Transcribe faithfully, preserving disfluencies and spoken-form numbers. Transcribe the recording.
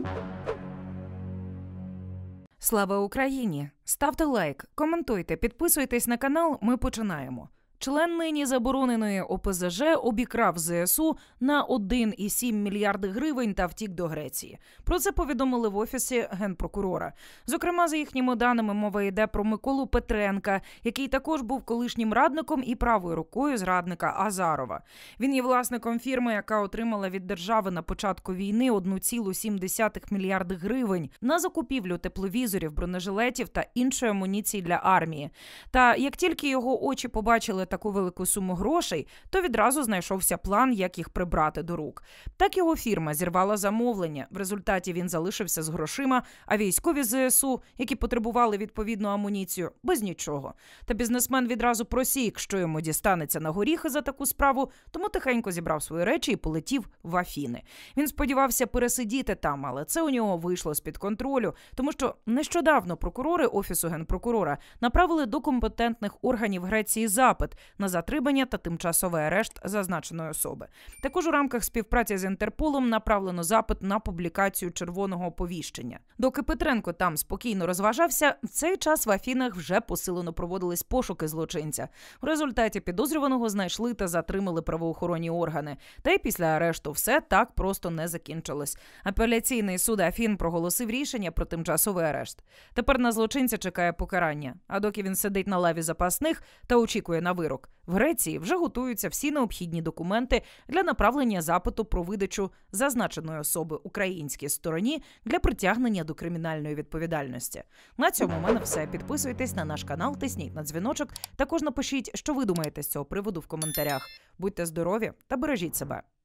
Слава Україні! Ставте лайк, коментуйте, підписуйтесь на канал, ми починаємо. Член нині забороненої О Пе Зе Же обікрав Зе Ес У на один цілих сім мільярди гривень та втік до Греції. Про це повідомили в Офісі Генпрокурора. Зокрема, за їхніми даними, мова йде про Миколу Петренка, який також був колишнім радником і правою рукою зрадника Азарова. Він є власником фірми, яка отримала від держави на початку війни один цілих сім десятих мільярди гривень на закупівлю тепловізорів, бронежилетів та іншої амуніції для армії. Та як тільки його очі побачили таку велику суму грошей, то відразу знайшовся план, як їх прибрати до рук. Так його фірма зірвала замовлення. В результаті він залишився з грошима, а військові Зе Ес У, які потребували відповідну амуніцію, без нічого. Та бізнесмен відразу просік, що йому дістанеться на горіхи за таку справу, тому тихенько зібрав свої речі і полетів в Афіни. Він сподівався пересидіти там, але це у нього вийшло з-під контролю, тому що нещодавно прокурори Офісу Генпрокурора направили до компетентних органів Греції запит на затримання та тимчасовий арешт зазначеної особи. Також у рамках співпраці з Інтерполом направлено запит на публікацію червоного оповіщення. Доки Петренко там спокійно розважався, в цей час в Афінах вже посилено проводились пошуки злочинця. В результаті підозрюваного знайшли та затримали правоохоронні органи. Та й після арешту все так просто не закінчилось. Апеляційний суд Афін проголосив рішення про тимчасовий арешт. Тепер на злочинця чекає покарання. А доки він сидить на лаві запасних та очікує на вирок, в Греції вже готуються всі необхідні документи для направлення запиту про видачу зазначеної особи українській стороні для притягнення до кримінальної відповідальності. На цьому у мене все. Підписуйтесь на наш канал, тисніть на дзвіночок. Також напишіть, що ви думаєте з цього приводу в коментарях. Будьте здорові та бережіть себе.